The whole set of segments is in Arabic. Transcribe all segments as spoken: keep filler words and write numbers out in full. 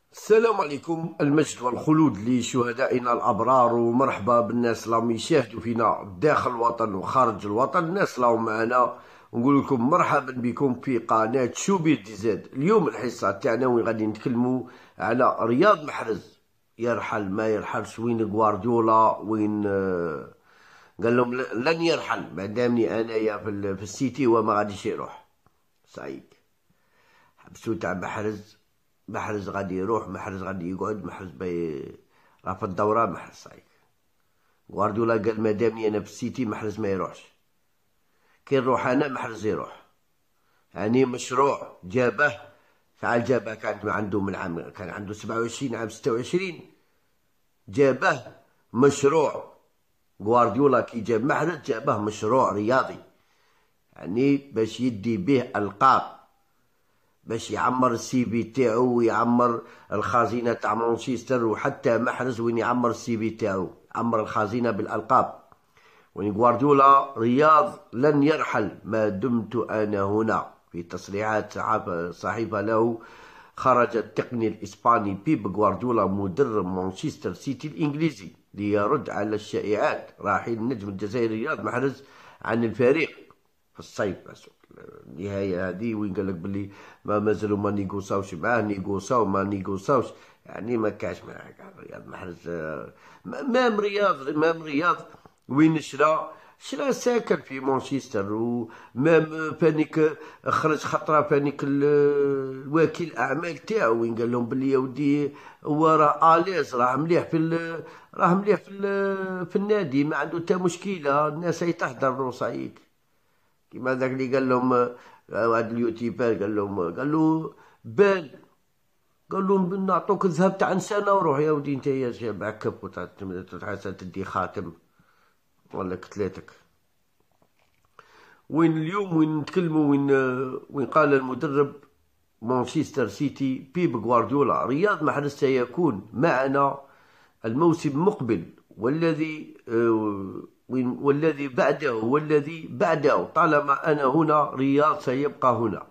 السلام عليكم، المجد والخلود لشهدائنا الأبرار، ومرحبا بالناس اللي يشاهدوا فينا داخل الوطن وخارج الوطن. الناس اللي معنا نقول لكم مرحبا بكم في قناة شوبير دي زاد. اليوم الحصة تاعنا وين غادي نتكلموا على رياض محرز، يرحل ما يرحلش، وين غوارديولا، وين آه، قال لهم لن يرحل ما دامني انايا في, ال- في السيتي وما غاديش يروح. صعيب حبسو تاع محرز. محرز غادي يروح، محرز غادي يقعد، محرز باي راه في الدورة. محرز صعيب. غوارديولا قال ما دامني انا في السيتي محرز ما يروحش. كي نروح انا محرز يروح. يعني مشروع جابه. شحال جابه؟ كان عنده من عام، كان عنده سبعة وعشرين عام، ستة وعشرين جابه مشروع. غوارديولا كي جاب محرز جابه مشروع رياضي، يعني باش يدي به ألقاب، باش يعمر السي في تاعو ويعمر الخزينه تاع مانشستر. وحتى محرز وين يعمر السي في تاعو، عمر الخزينه بالالقاب. وين غوارديولا رياض لن يرحل ما دمت انا هنا. في تصريحات صحيفه له خرج التقني الاسباني بيب غوارديولا مدرب مانشستر سيتي الانجليزي ليرد على الشائعات رحيل النجم الجزائري رياض محرز عن الفريق في الصيف. النهايه هذه وين قال لك باللي ما مازالوا ما نيغوساوش معاه، نيغوساو ما نيغوساوش، يعني ما كاش معاه رياض محرز. مام رياض مام رياض وين شرا شرا ساكن في مانشستر. ومام فانيك خرج خطره فانيك الوكيل الاعمال تاعو وين قال لهم باللي يا ودي هو راه اليز، راه مليح في راه مليح في, في النادي، ما عنده حتى مشكله، الناس هي تحضر له. صعيب كيما ذاك اللي قال لهم واحد اليوتيوبر قال لهم، قال له بان، قال لهم نعطوك الذهب تاع سنه وروح يا ودي انت يا شاب كف وتحسن تدي خاتم ولا كتلاتك. وين اليوم وين نتكلموا وين وين قال المدرب مانشستر سيتي بيب غوارديولا رياض محرز سيكون معنا الموسم المقبل، والذي والذي بعده والذي بعده طالما أنا هنا رياض سيبقى هنا.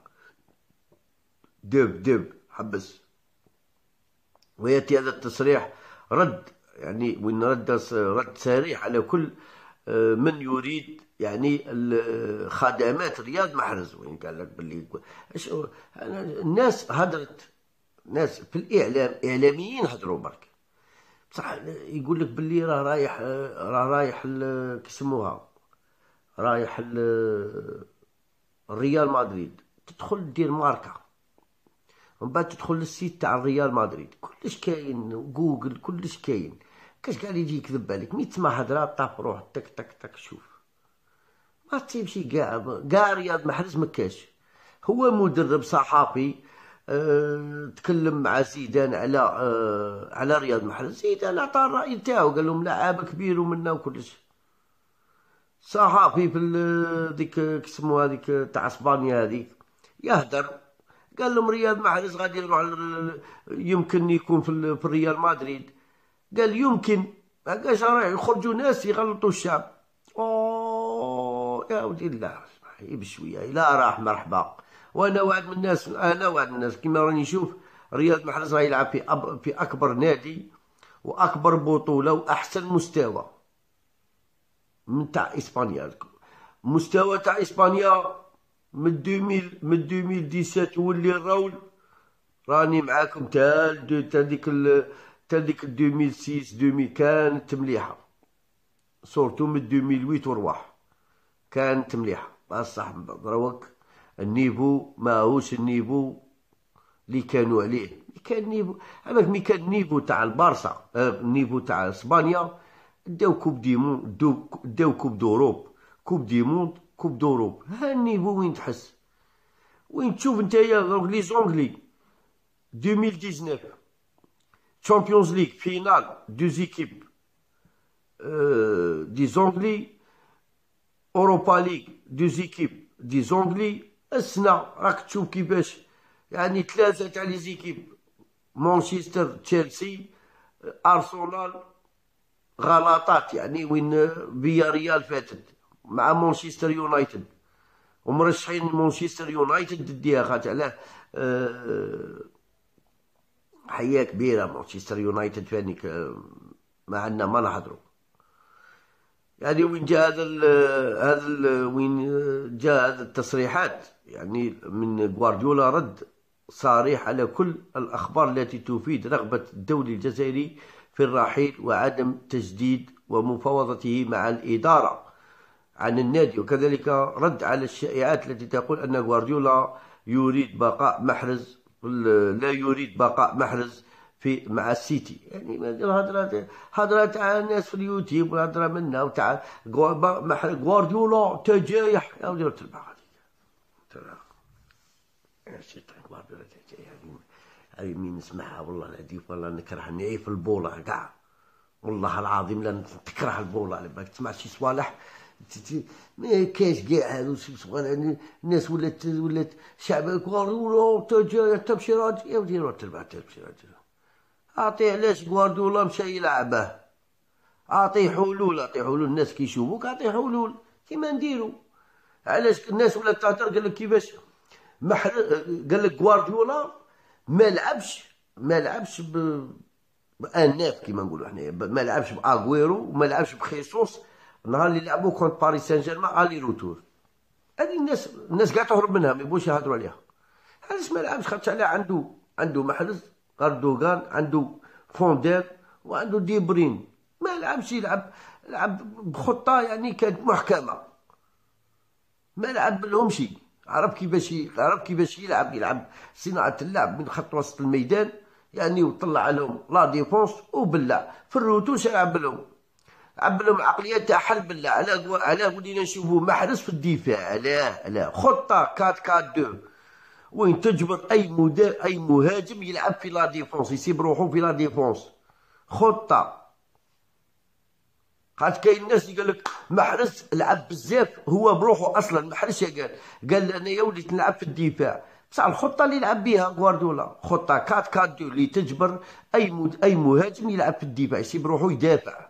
دب دب حبس. ويأتي هذا التصريح رد، يعني وين رد رد صريح على كل من يريد يعني خدمات رياض محرز. وين قال لك باللي الناس هدرت، ناس في الإعلام إعلاميين هدروا برك، بصح يقول لك باللي راه رايح، راه رايح كيسموها، رايح الريال مدريد. تدخل دير ماركة، ومن بعد تدخل للسيت تاع الريال مدريد، كلش كاين، جوجل كلش كاين. كاش قاعد يجي يكذب عليك مي تسمع هضره طاف روح تك تك تك. شوف ما تمشي كاع كاع رياض محرز مكاش. هو مدرب صحافي. أه تكلم مع زيدان على أه على رياض محرز، زيدان عطى الرأي تاعو، قال لهم لاعب كبير ومنا وكلش. صحافي في ديك كيسموها هذيك تاع اسبانيا هذيك يهدر، قال لهم رياض محرز غادي يروح، يمكن يكون في الريال مدريد. قال يمكن، ما قالش راح يخرجوا ناس يغلطوا الشعب. اوه يا ودي الله بشويه لا راح مرحبا. وانا واحد من الناس، انا واحد من الناس كيما راني نشوف رياض محرز راه يلعب في أب في اكبر نادي واكبر بطوله واحسن مستوى من تاع اسبانيا. مستوى تاع اسبانيا من ألفين من ألفين وسبعة ولي الرول راني معاكم تا تا ديك تا ديك ألفين وستة ألفين كانت مليحه، صورتو من ألفين وثمانية ورواح كانت مليحه. بصح دروك النيفو ماهوش النيفو اللي كانوا عليه. كان نيفو هذاك مي كان النيفو تاع البارسا، النيفو تاع اسبانيا داو كوب دي مون، داو كوب دوروب، كوب دي موند، كوب دوروب. ها النيفو وين تحس، وين تشوف نتايا لي زونغلي ألفين وتسعطاش تشامبيونز ليغ فينال دو زيكيب دي زونغلي، اوروبا ليغ دو زيكيب دي زونغلي. السنه راك تشوف كيفاش، يعني ثلاثه تاع لي زيكيب، مانشستر، تشيلسي، ارسنال، غلطات، يعني وين فيا ريال فاتت مع مانشستر يونايتد، ومرشحين مانشستر يونايتد ديها خاطر علاه. أه حياة كبيرة مانشستر يونايتد فاني ما عندنا ما نحضروا. يعني وين جاء هذا ال هذا ال وين جاء هذا التصريحات يعني من غوارديولا، رد صريح على كل الأخبار التي تفيد رغبة الدولي الجزائري في الرحيل وعدم تجديد ومفاوضته مع الإدارة عن النادي، وكذلك رد على الشائعات التي تقول أن غوارديولا يريد بقاء محرز لا يريد بقاء محرز في مع السيتي. يعني هضره هضره تاع الناس في اليوتيوب وهضره منا وتاع غوارديولا تجايح يا ودي تربح هذيك ترى شي غوارديولا تجايح. هذه مين نسمعها والله العظيم والله نكره نعيف البوله كاع والله العظيم لا تكره البوله على بالك تسمع شي صوالح ما كاينش كاع هادو شي صوالح. الناس ولات ولات شعب غوارديولا تجايح تبشيرات يا ودي تربح تبشيرات. اعطيه علاش غوارديولا مشى يلعبه، اعطيه حلول اعطيه حلول الناس كيشوفوك اعطيه حلول كيما نديرو. علاش الناس ولات تهضر قال لك كيفاش محرز قال لك غوارديولا ما لعبش ما لعبش ب باناف كيما نقولوا حنايا، ما لعبش باغويرو وما لعبش بخيسوس نهار اللي لعبوا كونت باريس سان جيرمان الي روتور. هذه الناس الناس كاع تهرب منها ما يبغوش يهضروا عليها. علاش ما لعبش؟ خاطر علاه عنده عنده محرز أردوغان، عنده فوندير وعنده ديبرين. ما لعبش يلعب لعب بخطة يعني كانت محكمة، ما لعب لهمش. عرف كيفاش عرف كيفاش يلعب يلعب صناعة اللعب من خط وسط الميدان يعني، وطلع لهم لا ديفونس وبلع في الروتوش يلعب لهم لعب لهم عقلية تاع حل بلع. علاه علاه ولينا نشوفوا محرز في الدفاع؟ علاه علاه خطة أربعة أربعة اثنين وين تجبر اي مدا اي مهاجم يلعب في لا ديفونس يسيب روحو في لا ديفونس. خطه خاطر كاين ناس يقول لك محرز لعب بزاف هو بروحو اصلا محرز قال قال انايا وليت نلعب في الدفاع، بصح الخطه اللي يلعب بها غوارديولا خطه أربعة أربعة اثنين اللي تجبر اي مد... اي مهاجم يلعب في الدفاع يسيب روحو يدافع.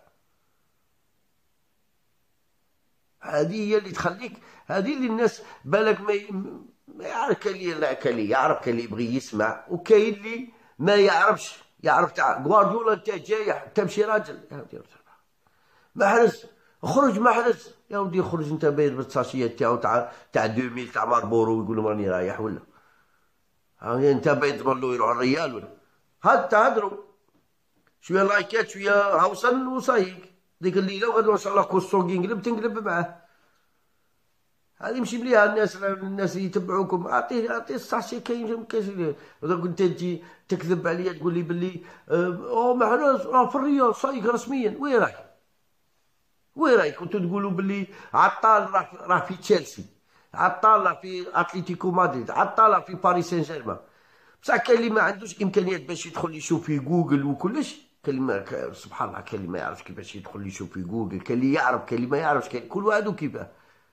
هذه هي اللي تخليك، هذه اللي الناس بالك ما ما يعرف. كاين اللي لا كاين اللي يعرف كاين اللي يبغي يسمع وكاين اللي ما يعرفش. يعرف تاع غوارديولا انت جايح انت ماشي راجل يا ودي محرز خرج محرز يا ودي خرج انت باين بالساشيه تاعو تاع تاع ألفين تاع ماربورو ويقول لهم راني رايح ولا ها انت باين تضمن له يروح الريال ولا هاد تهضروا شويه لايكات شويه هاوسن وصايك ديك الليله وغادي ان شاء الله كوسو ينقلب تنقلب معاه. هذه ماشي مليحه. الناس الناس يتبعوكم اعطيه اعطيه الساشي. كاين كاين اذا كنت انت تكذب عليا تقول لي باللي او محرز راه في الريال صايك رسميا. وين راك وين راك كنتو تقولوا باللي عطال راه راه في تشيلسي، عطال راه في اتلتيكو مدريد، عطال راه في باريس سان جيرمان. بصح كاين اللي ما عندوش امكانيات باش يدخل يشوف في جوجل وكلش. كاين اللي ما سبحان الله كاين اللي ما يعرفش كيفاش يدخل يشوف في جوجل، كاين اللي يعرف كاين اللي ما يعرفش، كاين كل واحد وكيفاه.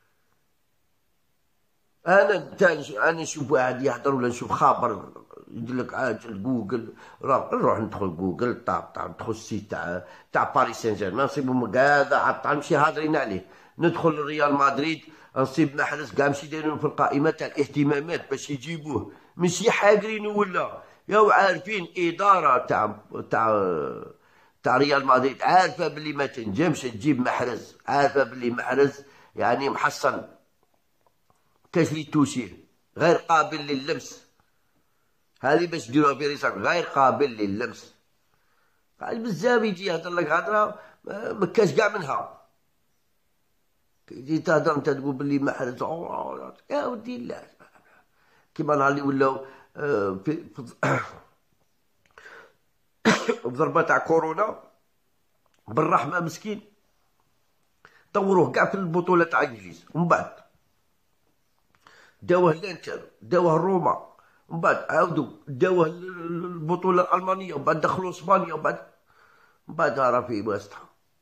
انا انا نشوف واحد يهضر ولا نشوف خبر يقول لك عاجل جوجل نروح ندخل جوجل طاب طاب ندخل السيت تاع تاع باريس سان جيرمان نصيبهم كاع عطال ماشي هادرين عليه. ندخل ريال مدريد نصيب محرز كاع ماشي دايرين في القائمه تاع الاهتمامات باش يجيبوه ماشي حاقرين ولا ياو عارفين اداره تاع تاع تاع ريال مدريد عارفه باللي ما تنجمش تجيب محرز، عارفه باللي محرز يعني محصن كاش لي توشيه غير قابل لللمس. هذه باش ديروها في ريسك غير قابل لللمس. بزاف يجي يهضر لك هضره ما كاش كاع منها. تجي تهضر انت تقول باللي محرز يا ودي لا كيما نهار اللي ولاو في الضربه تاع كورونا بالرحمه مسكين طوروه كاع في البطوله تاع الانجليز ومن بعد داوه الانتر داوه روما ومن بعد عاودوا داوه البطوله الالمانيه ومن بعد دخلوا اسبانيا ومن بعد من بعد راه في واسطه.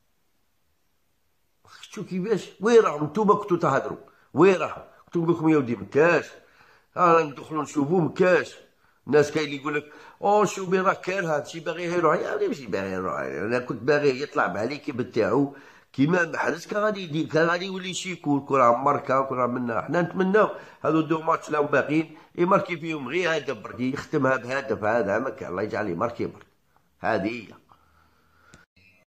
شتو كيفاش وين راهم نتوما كنتو تهضروا وين راهم كنت نقول لكم يا ودي مكاش ها ندخلوا نشوفوا مكاش. الناس كاين اللي يقول لك او شو بين راه كان هادشي باغي يروح يا ولدي ماشي باغي يروح. انا كنت باغي يطلع مع ليكيب تاعو كيما محرز كان غادي يدير، كان غادي يولي شي كول كون راه ماركا كون راه منا. حنا نتمناو هادو دو ماتش راهم باقيين يماركي فيهم غير هدف برك، يختمها بهدف هذا ما كان، الله يجعل يماركي برك. هذه هي.